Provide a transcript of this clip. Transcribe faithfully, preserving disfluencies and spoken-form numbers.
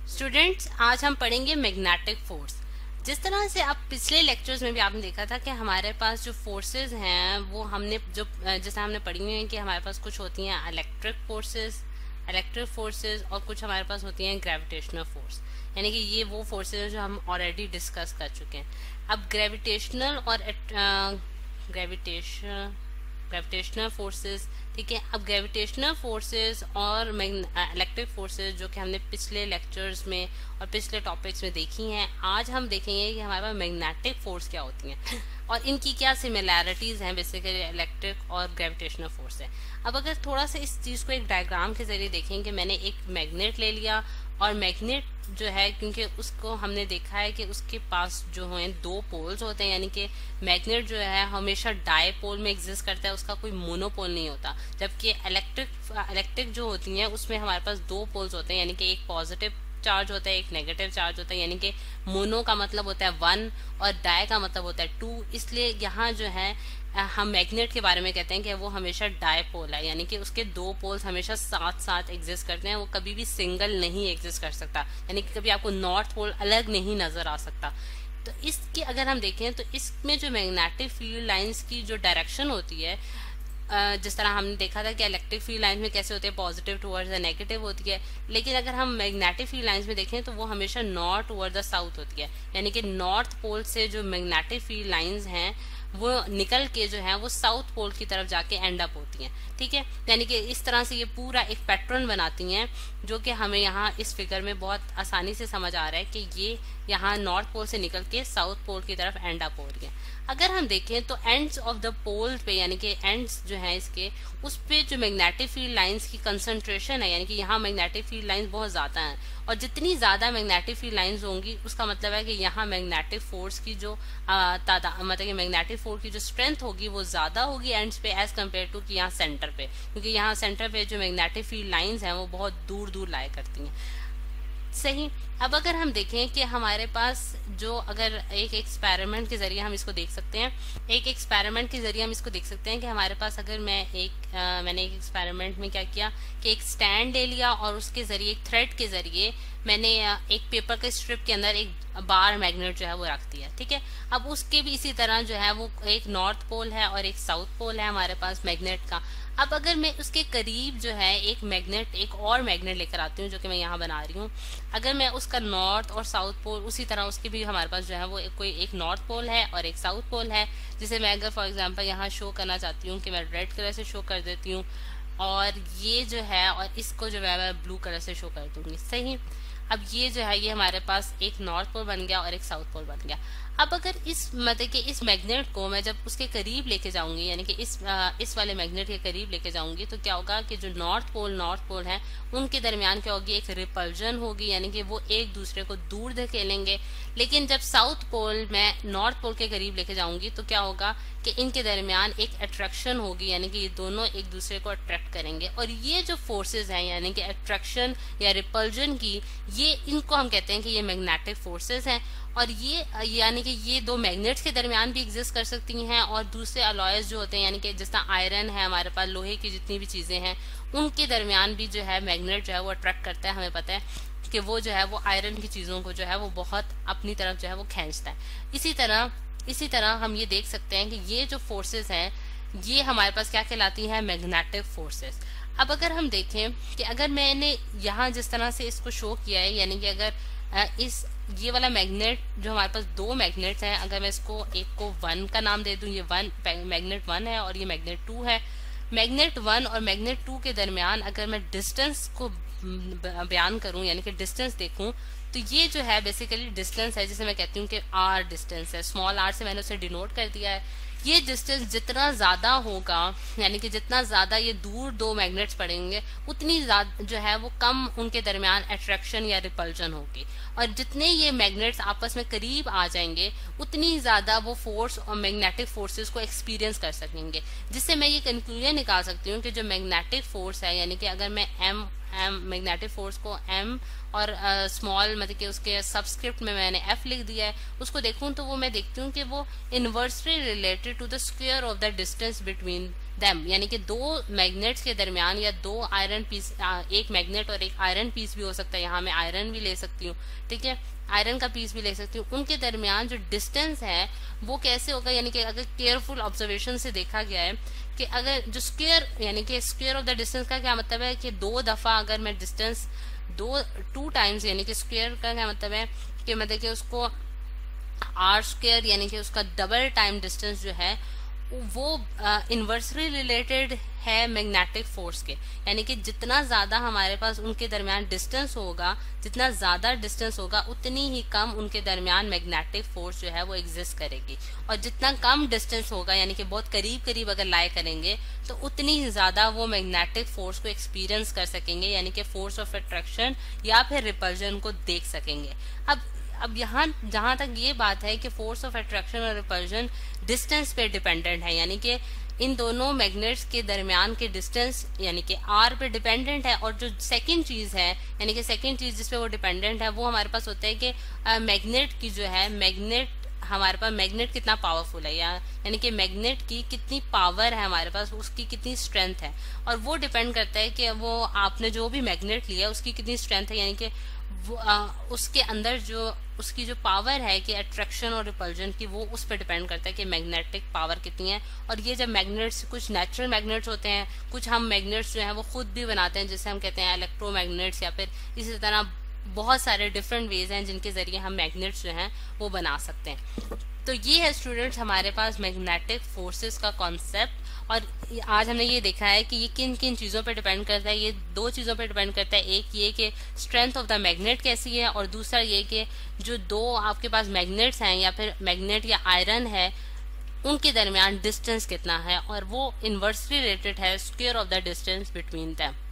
Students, आज हम पढ़ेंगे मैग्नेटिक फोर्स। जिस तरह से आप पिछले लेक्चर्स में भी आपने देखा था कि हमारे पास जो फोर्सेस हैं वो हमने जो जैसे हमने पढ़ी हुई हैं कि हमारे पास कुछ होती हैं इलेक्ट्रिक फोर्सेस इलेक्ट्रिक फोर्सेस और कुछ हमारे पास होती हैं ग्रेविटेशनल फोर्स। यानी कि ये वो फोर्सेस हैं जो हम ऑलरेडी डिस्कस कर चुके हैं। अब ग्रेविटेशनल और ग्रेविटेशन ग्रेविटेशनल फोर्सेस, ठीक है। अब ग्रेविटेशनल फोर्सेस और इलेक्ट्रिक फोर्सेस जो कि हमने पिछले लेक्चर्स में और पिछले टॉपिक्स में देखी हैं, आज हम देखेंगे कि हमारे पास मैग्नेटिक फोर्स क्या होती हैं और इनकी क्या सिमिलैरिटीज हैं बेसिकली इलेक्ट्रिक और ग्रेविटेशनल फोर्स है। अब अगर थोड़ा सा इस चीज को एक डायग्राम के जरिए देखें कि मैंने एक मैग्नेट ले लिया और मैग्नेट जो है, क्योंकि उसको हमने देखा है कि उसके पास जो है दो पोल्स होते हैं, यानी कि मैग्नेट जो है हमेशा डायपोल में एग्जिस्ट करता है, उसका कोई मोनोपोल नहीं होता। जबकि इलेक्ट्रिक इलेक्ट्रिक जो होती हैं उसमें हमारे पास दो पोल्स होते हैं, यानी कि एक पॉजिटिव चार्ज होता है, एक नेगेटिव चार्ज होता है। यानी कि मोनो का मतलब होता है वन और डाई का मतलब होता है टू। इसलिए यहाँ जो है हम मैग्नेट के बारे में कहते हैं कि वो हमेशा डायपोल है, यानी कि उसके दो पोल्स हमेशा साथ साथ एग्जिस्ट करते हैं, वो कभी भी सिंगल नहीं एग्जिस्ट कर सकता। यानी कि कभी आपको नॉर्थ पोल अलग नहीं नजर आ सकता। तो इसकी अगर हम देखें तो इसमें जो मैग्नेटिक फील्ड लाइंस की जो डायरेक्शन होती है, जिस तरह हमने देखा था कि इलेक्ट्रिक फील्ड लाइंस में कैसे होते हैं, पॉजिटिव टुवर्ड्स द नेगेटिव होती है, लेकिन अगर हम मैग्नेटिक फील्ड लाइंस में देखें तो वो हमेशा नॉर्थ टुवर्ड द साउथ होती है। यानी कि नॉर्थ पोल से जो मैग्नेटिक फील्ड लाइंस हैं वो निकल के जो है वो साउथ पोल की तरफ जाके एंड अप होती हैं, ठीक है। यानी कि इस तरह से ये पूरा एक पैटर्न बनाती हैं, जो कि हमें यहाँ इस फिगर में बहुत आसानी से समझ आ रहा है कि ये यहाँ नॉर्थ पोल से निकल के साउथ पोल की तरफ एंड अप हो रही है। अगर हम देखें तो एंड्स ऑफ द पोल पे, यानी कि एंड्स जो है इसके, उस पे जो मैग्नेटिक फील्ड लाइंस की कंसंट्रेशन है, यानी कि यहाँ मैग्नेटिक फील्ड लाइंस बहुत ज्यादा हैं, और जितनी ज्यादा मैग्नेटिक फील्ड लाइंस होंगी उसका मतलब है कि यहाँ मैग्नेटिक फोर्स की जो तादाद, मतलब कि मैग्नेटिक फोर्स की जो स्ट्रेंथ होगी वो ज्यादा होगी एंड्स पे एज कम्पेयर टू कि यहाँ सेंटर पे, क्योंकि यहाँ सेंटर पे जो मैग्नेटिक फील्ड लाइंस हैं वो बहुत दूर दूर लाया करती हैं। सही। अब अगर हम देखें कि हमारे पास जो, अगर एक एक्सपेरिमेंट के जरिए हम इसको देख सकते हैं, एक एक्सपेरिमेंट के जरिए हम इसको देख सकते हैं कि हमारे पास अगर मैं एक आ, मैंने एक एक्सपेरिमेंट में क्या किया कि एक स्टैंड ले लिया और उसके जरिए एक थ्रेड के जरिए मैंने एक पेपर के स्ट्रिप के अंदर एक बार मैग्नेट जो है वो रख दिया, ठीक है। अब उसके भी इसी तरह जो है वो एक नॉर्थ पोल है और एक साउथ पोल है हमारे पास मैग्नेट का। अब अगर मैं उसके करीब जो है एक मैग्नेट एक और मैग्नेट लेकर आती हूँ, जो कि मैं यहाँ बना रही हूँ, अगर मैं उसका नॉर्थ और साउथ पोल, उसी तरह उसके भी हमारे पास जो है वो एक, कोई एक नॉर्थ पोल है और एक साउथ पोल है, जिसे मैं अगर फॉर एग्जांपल यहाँ शो करना चाहती हूँ कि मैं रेड कलर से शो कर देती हूँ, और ये जो है और इसको जो है मैं ब्लू कलर से शो कर दूंगी। सही। अब ये जो है ये हमारे पास एक नॉर्थ पोल बन गया और एक साउथ पोल बन गया। अब अगर इस मतलब कि इस मैग्नेट को मैं जब उसके करीब लेके जाऊंगी, यानी कि इस आ, इस वाले मैग्नेट के करीब लेके जाऊंगी, तो क्या होगा कि जो नॉर्थ पोल नॉर्थ पोल है उनके दरमियान क्या होगी, एक रिपल्जन होगी, यानी कि वो एक दूसरे को दूर धकेलेंगे। लेकिन जब साउथ पोल मैं नॉर्थ पोल के करीब लेके जाऊंगी तो क्या होगा कि इनके दरमियान एक अट्रैक्शन होगी, यानी कि ये दोनों एक दूसरे को अट्रैक्ट करेंगे। और ये जो फोर्सेस हैं, यानी कि अट्रैक्शन या रिपल्जन की, ये इनको हम कहते हैं कि ये मैग्नेटिक फोर्सेस हैं। और ये यानी कि ये दो मैग्नेट्स के दरमियान भी एग्जिस्ट कर सकती हैं, और दूसरे अलॉयज जो होते हैं, यानी कि जिस तरह आयरन है हमारे पास, लोहे की जितनी भी चीजें हैं उनके दरमियान भी जो है मैग्नेट जो है वो अट्रैक्ट करता है। हमें पता है कि वो जो है वो आयरन की चीजों को जो है वो बहुत अपनी तरफ जो है वो खींचता है। इसी तरह इसी तरह हम ये देख सकते हैं कि ये जो फोर्सेस हैं ये हमारे पास क्या कहलाती हैं, मैग्नेटिक फोर्सेस। अब अगर हम देखें कि अगर मैंने यहाँ जिस तरह से इसको शो किया है, यानी कि अगर इस ये वाला मैग्नेट जो हमारे पास दो मैग्नेट्स हैं, अगर मैं इसको एक को वन का नाम दे दूं, ये वन मैग्नेट वन है और ये मैग्नेट टू है। मैग्नेट वन और मैग्नेट टू के दरमियान अगर मैं डिस्टेंस को बयान करूं, यानी कि डिस्टेंस देखूं, तो ये जो है बेसिकली डिस्टेंस है, जिसे मैं कहती हूँ कि आर डिस्टेंस है। स्मॉल आर से मैंने उसे डिनोट कर दिया है। ये डिस्टेंस जितना ज्यादा होगा, यानी कि जितना ज्यादा ये दूर दो मैग्नेट्स पड़ेंगे, उतनी ज्यादा जो है वो कम उनके दरमियान अट्रैक्शन या रिपल्जन होगी। और जितने ये मैग्नेट्स आपस में करीब आ जाएंगे उतनी ज्यादा वो फोर्स और मैग्नेटिक फोर्सेस को एक्सपीरियंस कर सकेंगे। जिससे मैं ये कंक्लूजन निकाल सकती हूँ कि जो मैग्नेटिक फोर्स है, यानी कि अगर मैं एम एम मैग्नेटिक फोर्स को एम और स्मॉल uh, मतलब कि उसके सबस्क्रिप्ट में मैंने एफ लिख दिया है, उसको देखूं तो वो मैं देखती हूँ कि वो inversely related to the square of the distance between them, यानी कि दो मैग्नेट्स के दरमियान या दो आयरन पीस, एक मैग्नेट और एक आयरन पीस भी हो सकता है, यहाँ मैं आयरन भी ले सकती हूँ, ठीक है, आयरन का पीस भी ले सकती हूँ, उनके दरमियान जो डिस्टेंस है वो कैसे होगा, यानी कि अगर केयरफुल ऑब्जर्वेशन से देखा गया है कि अगर जो स्क्वायर यानी कि स्क्वायर ऑफ द डिस्टेंस का क्या मतलब है कि दो दफा अगर मैं डिस्टेंस दो टू टाइम्स यानी कि स्क्वायर का क्या मतलब है कि मतलब कि उसको आर स्क्वायर यानी कि उसका डबल टाइम डिस्टेंस जो है वो इन्वर्सली रिलेटेड है मैग्नेटिक फोर्स के, यानी कि जितना ज्यादा हमारे पास उनके दरमियान डिस्टेंस होगा, जितना ज्यादा डिस्टेंस होगा उतनी ही कम उनके दरमियान मैग्नेटिक फोर्स जो है वो एग्जिस्ट करेगी, और जितना कम डिस्टेंस होगा यानी कि बहुत करीब करीब अगर लाई करेंगे तो उतनी ही ज्यादा वो मैग्नेटिक फोर्स को एक्सपीरियंस कर सकेंगे, यानी कि फोर्स ऑफ अट्रैक्शन या फिर रिपल्जन को देख सकेंगे। अब अब यहाँ जहां तक ये बात है कि फोर्स ऑफ अट्रैक्शन और रिपल्जन डिस्टेंस पे डिपेंडेंट है, यानी कि इन दोनों मैग्नेट्स के दरमियान के डिस्टेंस यानी कि आर पे डिपेंडेंट है, और जो सेकंड चीज है यानी कि सेकंड चीज जिसपे वो डिपेंडेंट है वो हमारे पास होता है कि मैग्नेट की जो है मैग्नेट हमारे पास मैग्नेट कितना पावरफुल है, या यानी कि मैग्नेट की कितनी पावर है हमारे पास, उसकी कितनी स्ट्रेंथ है, और वो डिपेंड करता है कि वो आपने जो भी मैग्नेट लिया उसकी कितनी स्ट्रेंथ है, यानी कि वो आ, उसके अंदर जो उसकी जो पावर है कि अट्रैक्शन और रिपल्जन की, वो उस पर डिपेंड करता है कि मैग्नेटिक पावर कितनी है। और ये जब मैग्नेट्स कुछ नेचुरल मैग्नेट्स होते हैं, कुछ हम मैग्नेट्स जो हैं वो खुद भी बनाते हैं, जैसे हम कहते हैं इलेक्ट्रोमैग्नेट्स, या फिर इसी तरह बहुत सारे डिफरेंट वेज हैं जिनके जरिए हम मैग्नेट्स जो हैं वो बना सकते हैं। तो ये है स्टूडेंट्स हमारे पास मैग्नेटिक फोर्सेस का कॉन्सेप्ट, और आज हमने ये देखा है कि ये किन किन चीज़ों पर डिपेंड करता है। ये दो चीज़ों पर डिपेंड करता है, एक ये कि स्ट्रेंथ ऑफ द मैग्नेट कैसी है, और दूसरा ये कि जो दो आपके पास मैग्नेट्स हैं या फिर मैग्नेट या आयरन है उनके दरमियान डिस्टेंस कितना है, और वो इन्वर्सली रिलेटेड है square of the distance between them.